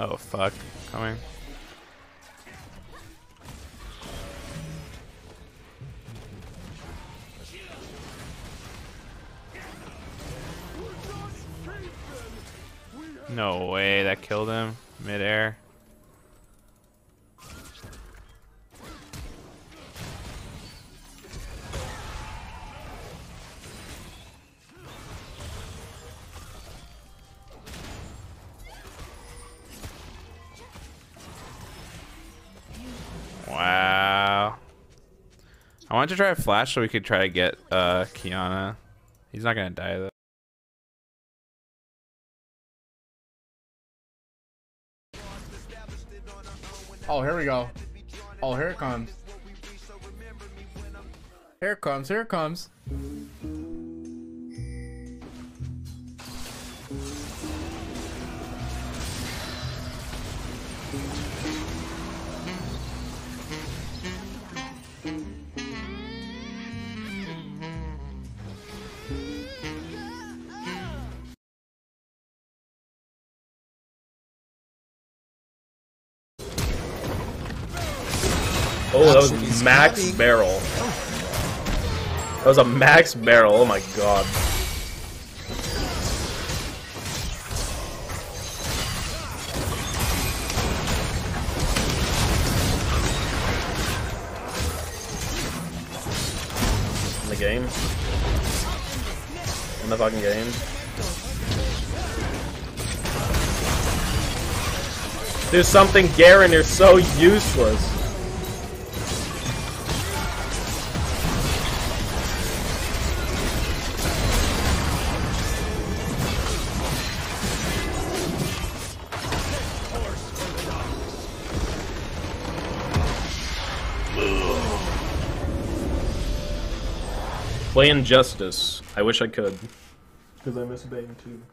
Oh fuck, coming. No way, that killed him mid-air. Wow. I wanted to try a flash so we could try to get Kiana. He's not gonna die though. Oh, here we go. Oh, here it comes. Here it comes. Here it comes. Oh, that was max barrel. That was a max barrel. Oh my god. In the game. In the fucking game. Do something, Garen. You're so useless. Play Injustice. I wish I could. Because I miss Bang too.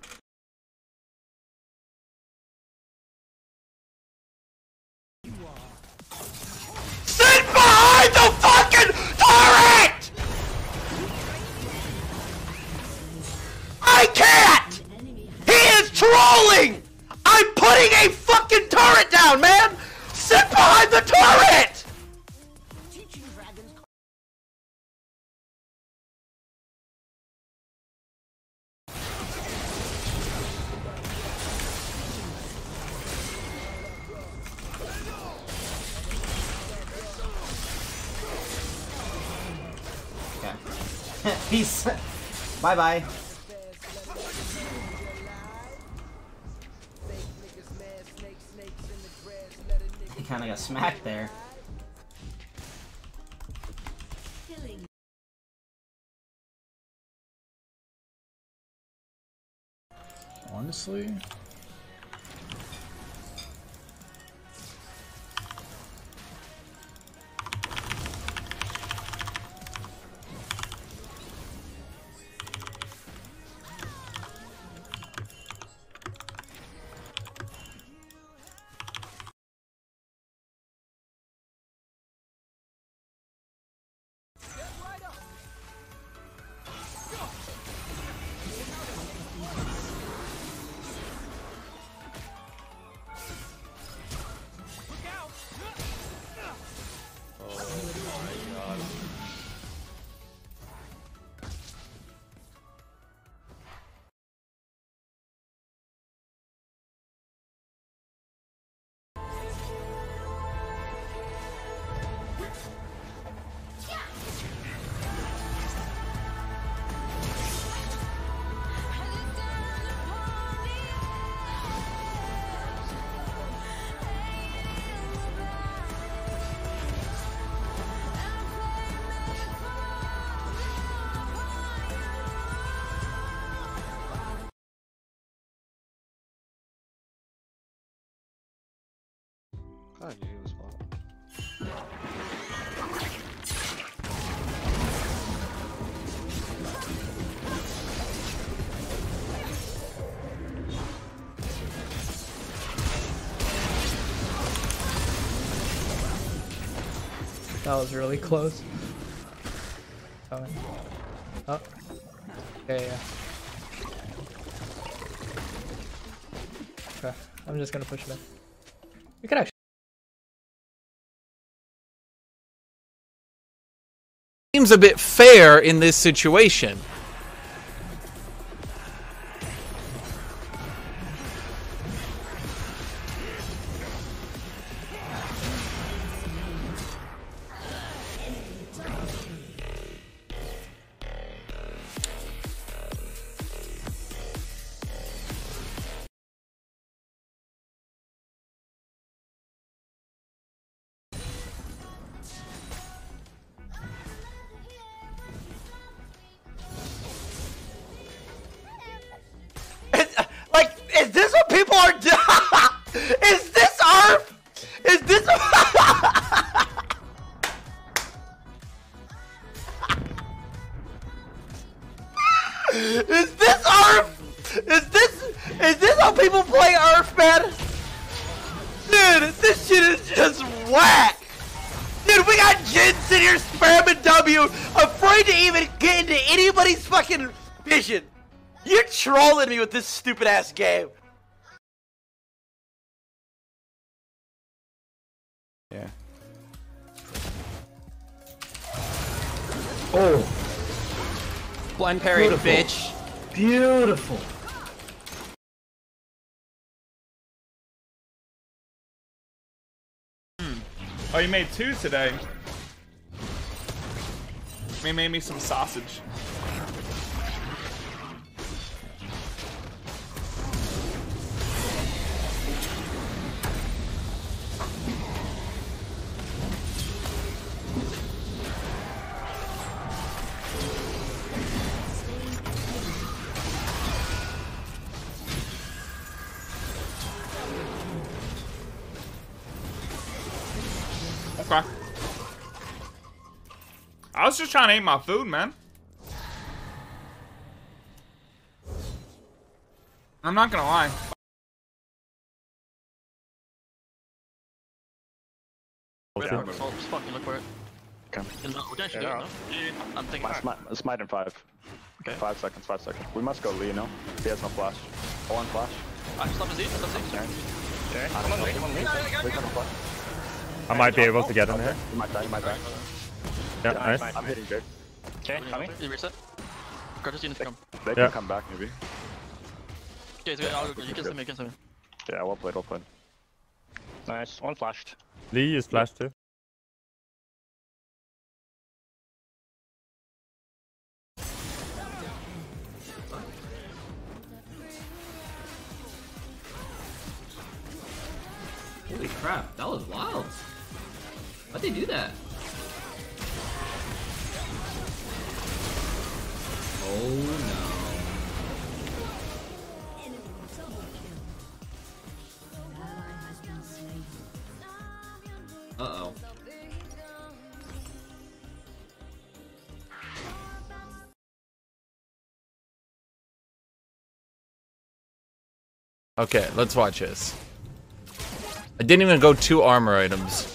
Sit behind the fucking turret! I can't! He is trolling! I'm putting a fucking turret down, man! Sit behind the turret! Peace. Bye bye. He kind of got smacked there. Honestly. Oh, you as well. That was really close. Coming. Oh. Yeah. Okay, I'm just gonna push it in. We could actually. Seems a bit fair in this situation. Like, is this what people are doing? Is this ARF? Is this? Is this ARF? Is this how people play ARF, man? Dude, this shit is just whack. Dude, we got Jin sitting here spamming W, afraid to even get into anybody's fucking vision. You're trolling me with this stupid ass game. Yeah. Oh, Blind parry, Beautiful. bitch. beautiful. Oh, you made 2 today. We made me some sausage. Okay. I was just trying to eat my food, man. I'm not gonna lie. Yeah. Fucking look for it. Okay. We can actually do it, no? I'm thinking. Smite in 5. Okay. 5 seconds, 5 seconds. We must go Lee, no? He has no flash. One flash. I stop his Z, stop his Z. Okay. Come on, Lee, come on, Lee. Lee, come on, flash. I might be able to get in here. You might die, you might die. Yeah, nice. I'm hitting good. Okay, coming. You reset. Curtis units come. They Yeah. can come back, maybe. Okay, so I'll go. You can send me, you can send me. Yeah, well played, well played. Nice, one flashed. Lee is flash too. Holy crap, that was wild. Why'd they do that? Oh no. Uh-oh. Okay, let's watch this. I didn't even go 2 armor items.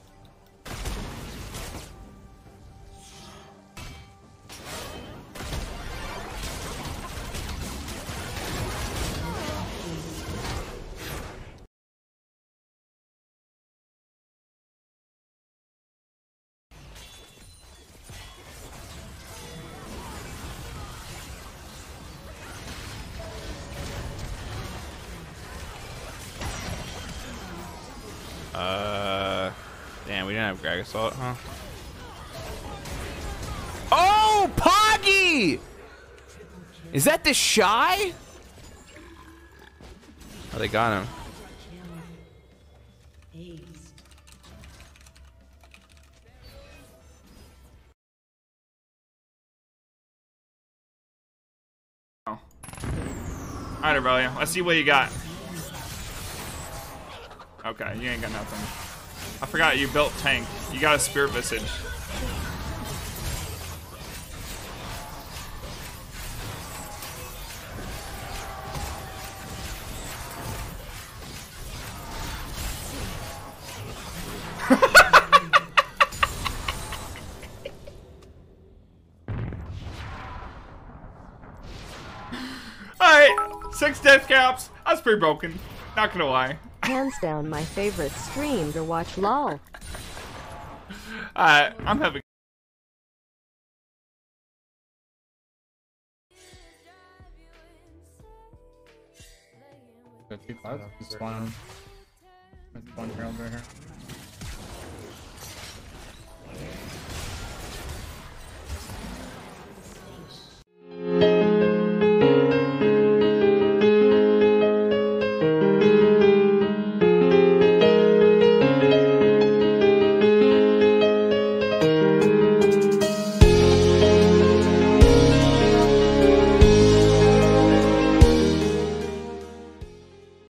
Damn, we didn't have Greg Assault, huh? Oh, Poggy! Is that the Shy? Oh, they got him. Oh. Alright, Aurelia, let's see what you got. Okay, you ain't got nothing. I forgot you built tank. You got a Spirit Visage. Alright, 6 death caps. That's pretty broken. Not gonna lie. Hands down my favorite stream to watch, lol. I'm having. Got two clouds. Just one. One here, over here.